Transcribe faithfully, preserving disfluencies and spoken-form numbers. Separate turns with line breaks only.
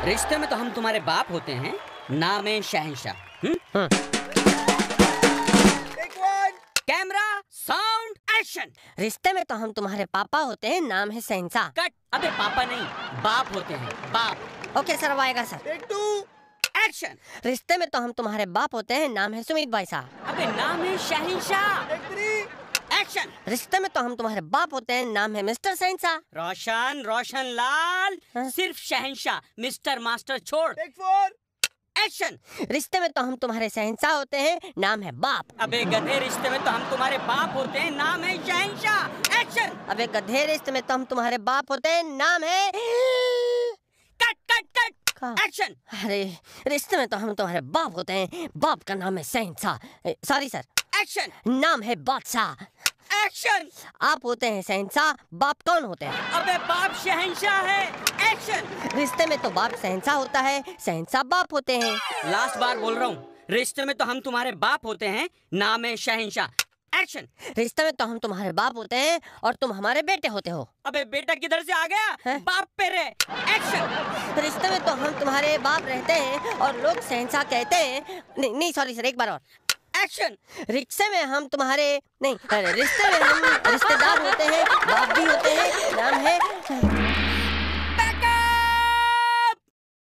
रिश्ते में तो हम तुम्हारे बाप होते हैं, नाम है शहंशाह। हम्म कैमरा साउंड एक्शन।
रिश्ते में तो हम तुम्हारे पापा होते हैं, नाम है शहंशाह।
कट। अबे पापा नहीं, बाप होते हैं, बाप।
ओके सर, अब आएगा सर।
Take to action.
रिश्ते में तो हम तुम्हारे बाप होते हैं, नाम है सुमित भाई साहब।
अबे नाम है शहंशाह। Take three action.
रिश्ते में तो हम तुम्हारे बाप होते हैं, नाम है मिस्टर शहंशाह।
रोशन रोशन लाल।
हाँ?
सिर्फ शहंशाह, मिस्टर मास्टर छोड़। Take four action.
रिश्ते में तो हम तुम्हारे शहंशाह होते हैं, नाम है बाप।
अबे गधे, रिश्ते में तो हम तुम्हारे बाप होते हैं, नाम है शहंशाह। एक्शन।
अबे गधे, रिश्ते में तो हम तुम्हारे बाप होते हैं, नाम है
कट कट कट एक्शन।
अरे रिश्ते में तो हम तुम्हारे बाप होते हैं, बाप का नाम है शहंशाह। Sorry sir.
एक्शन।
नाम है बादशाह।
एक्शन।
आप होते हैं शहंशाह, बाप कौन होते हैं?
अबे बाप शहंशाह है। एक्शन।
रिश्ते में तो बाप शहंशाह होता है, शहंशाह बाप होते हैं।
लास्ट बार बोल रहा हूँ, रिश्ते में तो हम तुम्हारे बाप होते हैं, नाम है शहंशाह। एक्शन।
रिश्ते में तो हम तुम्हारे बाप होते हैं और तुम हमारे बेटे होते हो।
अबे बेटा किधर से आ गया?
है?
बाप पे रहे। एक्शन।
रिश्ते में तो हम तुम्हारे बाप रहते हैं और लोग शहंशाह कहते हैं। नहीं नहीं सॉरी सर, एक बार और।
एक्शन।
रिश्ते में हम तुम्हारे नहीं अरे, रिश्ते में हम रिश्तेदार होते हैं, बाप भी होते हैं, नाम है